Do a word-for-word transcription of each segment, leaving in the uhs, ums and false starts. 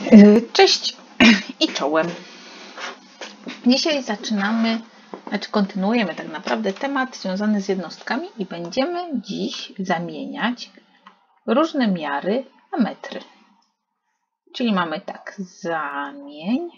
Cześć i czołem. Dzisiaj zaczynamy, znaczy kontynuujemy tak naprawdę temat związany z jednostkami i będziemy dziś zamieniać różne miary na metry. Czyli mamy tak, zamień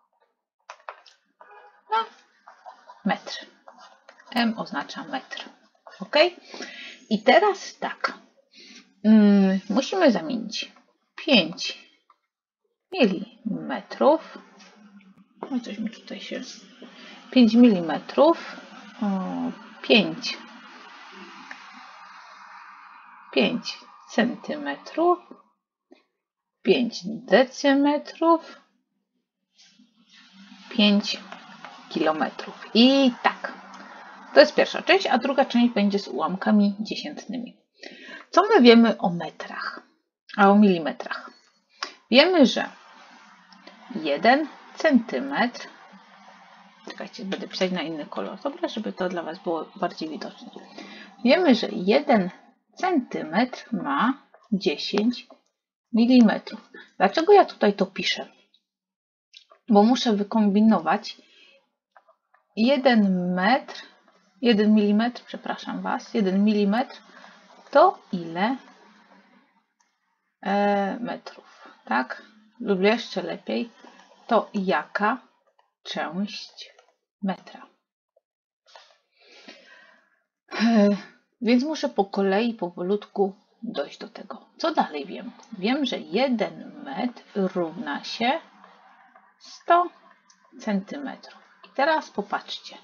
na metr. M oznacza metr. Ok? I teraz tak, hmm, musimy zamienić pięć milimetrów. No coś mi tutaj się... pięć milimetrów, pięć, pięć centymetrów, pięć decymetrów, pięć kilometrów. I tak, to jest pierwsza część, a druga część będzie z ułamkami dziesiętnymi. Co my wiemy o metrach, a o milimetrach? Wiemy, że jeden centymetr, czekajcie, będę pisać na inny kolor, dobra, żeby to dla Was było bardziej widoczne. Wiemy, że jeden centymetr ma dziesięć milimetrów. Dlaczego ja tutaj to piszę? Bo muszę wykombinować jeden metr, jeden milimetr, przepraszam Was, jeden milimetr to ile e, metrów, tak? Lub jeszcze lepiej, to jaka część metra. Więc muszę po kolei, powolutku dojść do tego. Co dalej wiem? Wiem, że jeden metr równa się sto centymetrów. I teraz popatrzcie.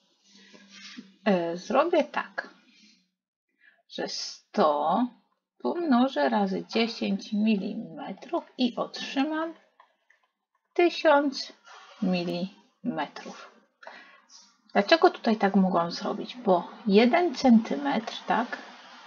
Zrobię tak, że sto pomnożę razy dziesięć milimetrów i otrzymam tysiąc milimetrów. Dlaczego tutaj tak mogłam zrobić? Bo jeden centymetr, tak?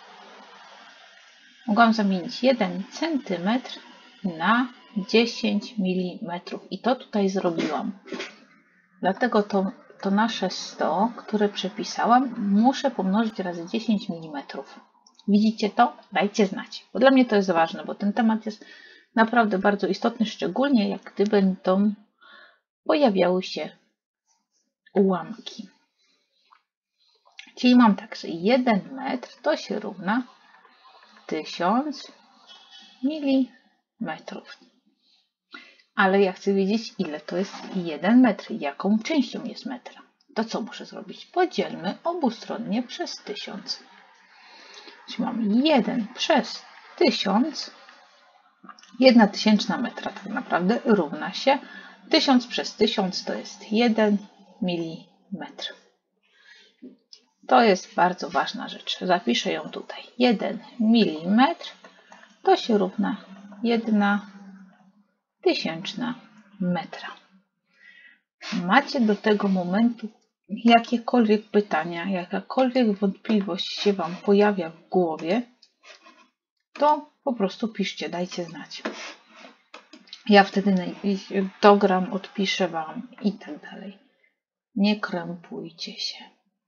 Mogłam zamienić jeden centymetr na dziesięć milimetrów. I to tutaj zrobiłam. Dlatego to, to nasze sto, które przepisałam, muszę pomnożyć razy dziesięć milimetrów. Widzicie to? Dajcie znać. Bo dla mnie to jest ważne, bo ten temat jest naprawdę bardzo istotny, szczególnie jak gdy będą pojawiały się ułamki. Czyli mam tak, że jeden metr to się równa tysiąc milimetrów. Ale ja chcę wiedzieć, ile to jest jeden metr, jaką częścią jest metra. To co muszę zrobić? Podzielmy obustronnie przez tysiąc. Czyli mam jeden przez tysiąc. jedna tysięczna metra tak naprawdę równa się tysiąc przez tysiąc to jest jeden milimetr. To jest bardzo ważna rzecz. Zapiszę ją tutaj. jeden milimetr to się równa jedna tysięczna metra. Macie do tego momentu jakiekolwiek pytania, jakakolwiek wątpliwość się Wam pojawia w głowie, to po prostu piszcie, dajcie znać. Ja wtedy dogram, odpiszę Wam i tak dalej. Nie krępujcie się.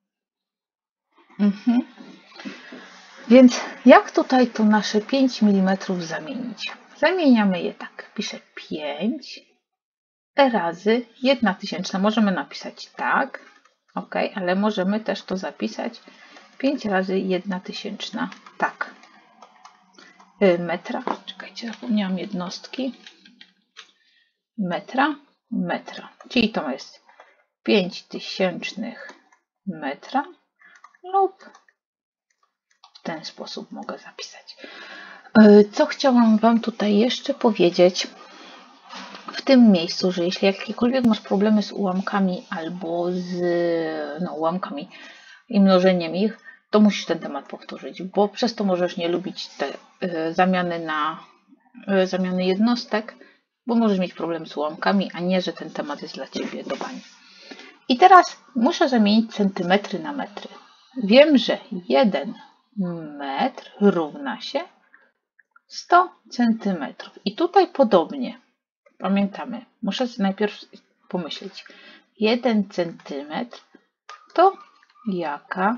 Mhm. Więc jak tutaj to nasze pięć milimetrów zamienić? Zamieniamy je tak. Piszę pięć razy jedna tysięczna. Możemy napisać tak, ok, ale możemy też to zapisać pięć razy jedna tysięczna tak. Metra, czekajcie, zapomniałam jednostki. Metra, metra. Czyli to jest pięć tysięcznych metra lub w ten sposób mogę zapisać. Co chciałam Wam tutaj jeszcze powiedzieć w tym miejscu, że jeśli jakiekolwiek masz problemy z ułamkami albo z no, ułamkami i mnożeniem ich, to musisz ten temat powtórzyć, bo przez to możesz nie lubić te y, zamiany na y, zamiany jednostek, bo możesz mieć problem z ułamkami, a nie, że ten temat jest dla Ciebie do bani. I teraz muszę zamienić centymetry na metry. Wiem, że jeden metr równa się sto centymetrów. I tutaj podobnie. Pamiętamy, muszę najpierw pomyśleć. jeden centymetr to jaka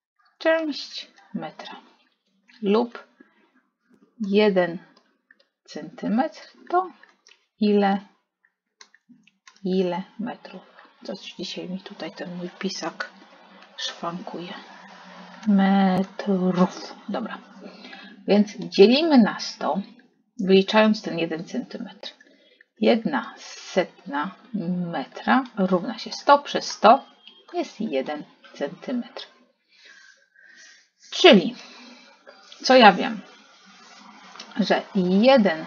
część metra? Lub jeden centymetr to ile, ile metrów. Coś dzisiaj mi tutaj ten mój pisak szwankuje. Metrów. Dobra. Więc dzielimy na sto, wyliczając ten jeden centymetr. Jedna setna metra równa się sto przez sto jest jeden centymetr. Czyli, co ja wiem? Że jeden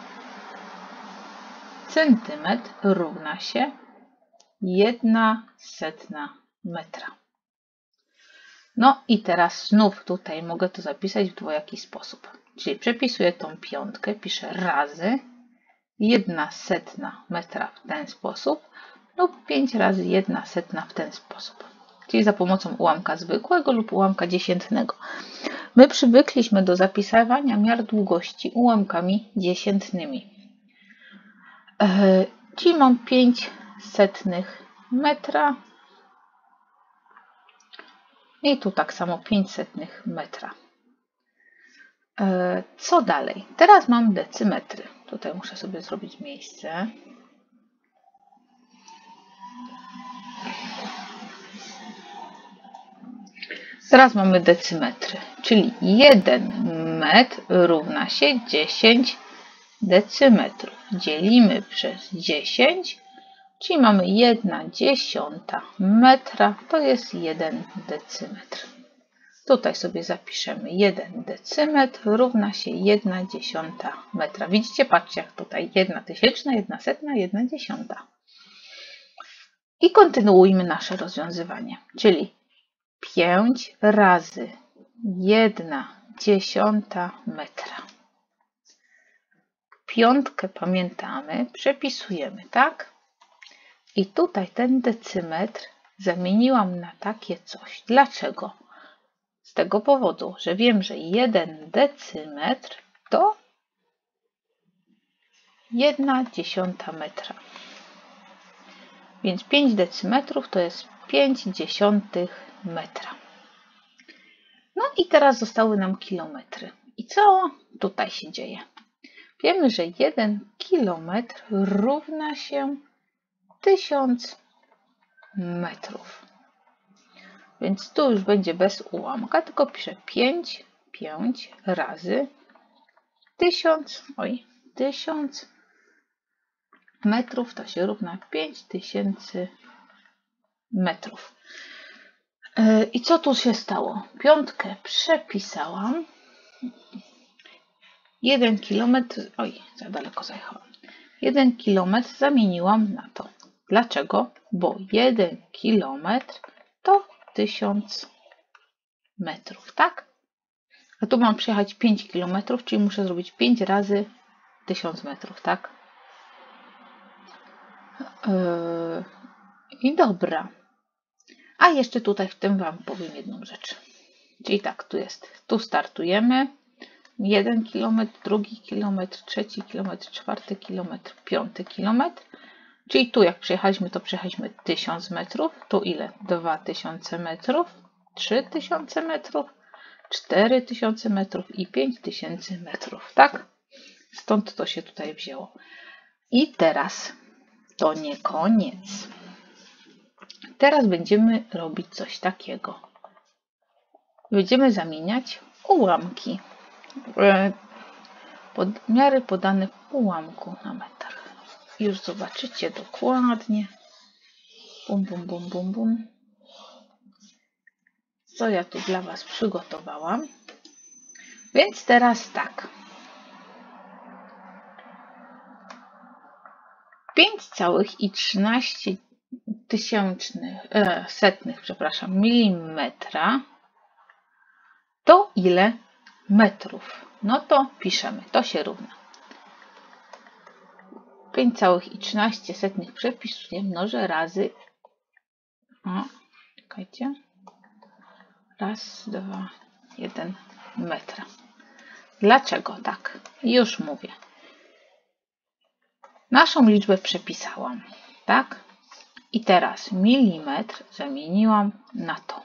centymetr równa się jedna setna metra. No i teraz znów tutaj mogę to zapisać w dwojaki sposób. Czyli przepisuję tą piątkę, piszę razy jedna setna metra w ten sposób lub pięć razy jedna setna w ten sposób. Czyli za pomocą ułamka zwykłego lub ułamka dziesiętnego. My przywykliśmy do zapisywania miar długości ułamkami dziesiętnymi. Yy, czyli mam pięć setnych metra i tu tak samo pięć setnych metra. Yy, co dalej? Teraz mam decymetry. Tutaj muszę sobie zrobić miejsce. Teraz mamy decymetry, czyli jeden metr równa się dziesięć decymetrów. Dzielimy przez dziesięć, czyli mamy jedna dziesiąta metra, to jest jeden decymetr. Tutaj sobie zapiszemy jeden decymetr równa się jedna dziesiąta metra. Widzicie, patrzcie jak tutaj jedna tysięczna, jedna setna, jedna dziesiąta. I kontynuujmy nasze rozwiązywanie, czyli pięć razy jedna dziesiąta metra. Piątkę pamiętamy, przepisujemy, tak? I tutaj ten decymetr zamieniłam na takie coś. Dlaczego? Z tego powodu, że wiem, że jeden decymetr to jedna dziesiąta metra. Więc pięć decymetrów to jest pięć dziesiątych metra. No i teraz zostały nam kilometry. I co tutaj się dzieje? Wiemy, że jeden kilometr równa się tysiąc metrów. Więc tu już będzie bez ułamka, tylko piszę pięć, pięć razy tysiąc, oj, tysiąc metrów to się równa pięć tysięcy metrów. I co tu się stało? Piątkę przepisałam. jeden kilometr, oj, za daleko zajechałam. jeden kilometr zamieniłam na to. Dlaczego? Bo jeden kilometr to tysiąc metrów, tak? A tu mam przejechać pięć kilometrów, czyli muszę zrobić pięć razy tysiąc metrów, tak? Yy, I dobra. A jeszcze tutaj w tym Wam powiem jedną rzecz. Czyli tak, tu jest, tu startujemy. Jeden kilometr, drugi kilometr, trzeci kilometr, czwarty kilometr, piąty kilometr. Czyli tu jak przejechaliśmy, to przejechaliśmy tysiąc metrów. Tu ile? dwa tysiące metrów, trzy tysiące metrów, cztery tysiące metrów i pięć tysięcy metrów. Tak? Stąd to się tutaj wzięło. I teraz to nie koniec. Teraz będziemy robić coś takiego. Będziemy zamieniać ułamki. Pod, miary podane w ułamku na metr. Już zobaczycie dokładnie. Bum, bum, bum, bum, bum. Co ja tu dla Was przygotowałam. Więc teraz tak. pięć całych trzynaście tysięcznych, e, setnych, przepraszam, milimetra to ile metrów? No to piszemy, to się równa. pięć całych trzynaście setnych przepisuję, mnożę razy, o, czekajcie, raz, dwa, jeden metra. Dlaczego tak? Już mówię. Naszą liczbę przepisałam, tak? I teraz milimetr zamieniłam na to.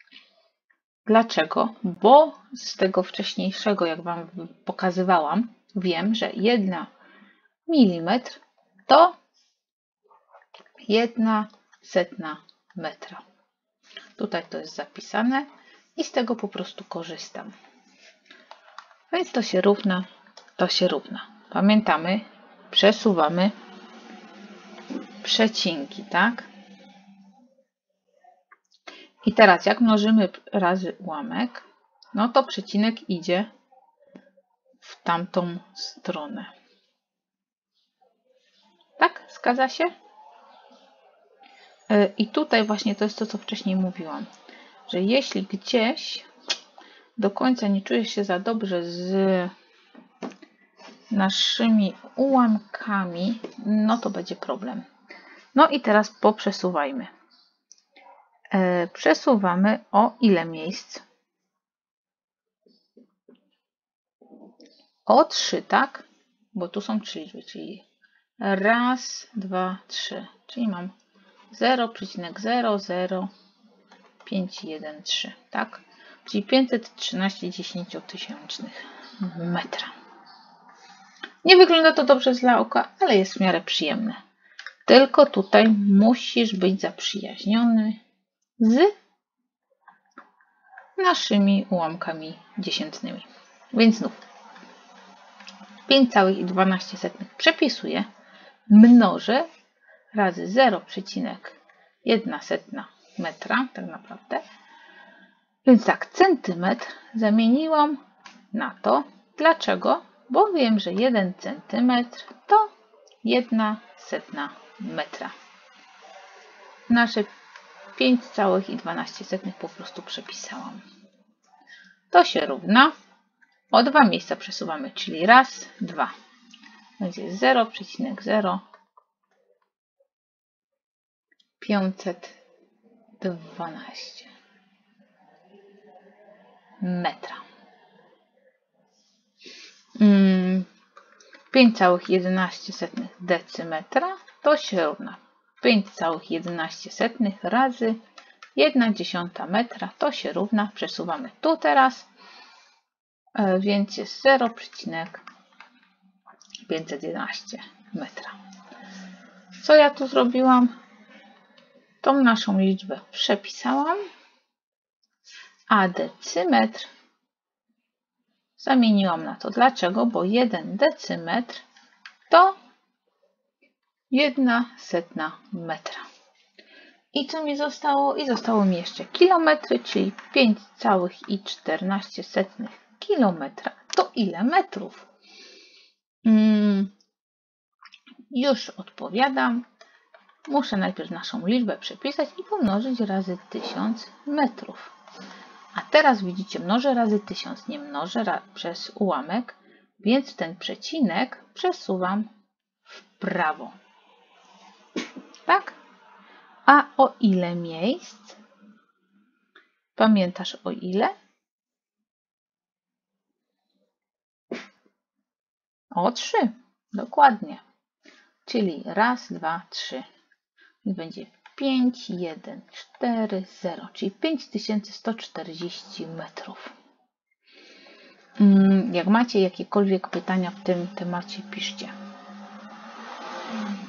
Dlaczego? Bo z tego wcześniejszego, jak Wam pokazywałam, wiem, że jeden milimetr to jedna setna metra. Tutaj to jest zapisane i z tego po prostu korzystam. Więc to się równa, to się równa. Pamiętamy, przesuwamy przecinki, tak? I teraz jak mnożymy razy ułamek, no to przecinek idzie w tamtą stronę. Tak? Zgadza się? I tutaj właśnie to jest to, co wcześniej mówiłam, że jeśli gdzieś do końca nie czujesz się za dobrze z naszymi ułamkami, no to będzie problem. No i teraz poprzesuwajmy. Przesuwamy o ile miejsc? O trzy, tak? Bo tu są trzy liczby, czyli raz, dwa, trzy. Czyli mam zero przecinek zero zero pięć jeden trzy, tak? Czyli pięćset trzynaście dziesięciotysięcznych metra. Nie wygląda to dobrze dla oka, ale jest w miarę przyjemne. Tylko tutaj musisz być zaprzyjaźniony z naszymi ułamkami dziesiętnymi. Więc znów pięć całych dwanaście setnych przepisuję, mnożę razy zero przecinek jedna setna metra, tak naprawdę. Więc tak, centymetr zamieniłam na to. Dlaczego? Bo wiem, że jeden centymetr to jedna setna metra. Nasze pięć całych dwanaście setnych po prostu przepisałam. To się równa. O dwa miejsca przesuwamy, czyli raz, dwa. Będzie zero przecinek zero pięćset dwanaście metra. pięć całych jedenaście setnych decymetra to się równa pięć całych jedenaście setnych razy jedna dziesiąta metra to się równa, przesuwamy tu teraz, więc jest zero przecinek pięćset jedenaście metra. Co ja tu zrobiłam? Tą naszą liczbę przepisałam, a decymetr zamieniłam na to. Dlaczego? Bo jeden decymetr to jedna setna metra. I co mi zostało? I zostało mi jeszcze kilometry, czyli pięć całych czternaście setnych kilometra. To ile metrów? Hmm, już odpowiadam. Muszę najpierw naszą liczbę przepisać i pomnożyć razy tysiąc metrów. A teraz widzicie, mnożę razy tysiąc, nie mnożę przez ułamek, więc ten przecinek przesuwam w prawo. Tak? A o ile miejsc? Pamiętasz o ile? O trzy. Dokładnie. Czyli raz, dwa, trzy. I będzie pięć, jeden, cztery, zero, czyli pięć tysięcy sto czterdzieści metrów. Jak macie jakiekolwiek pytania w tym temacie, piszcie.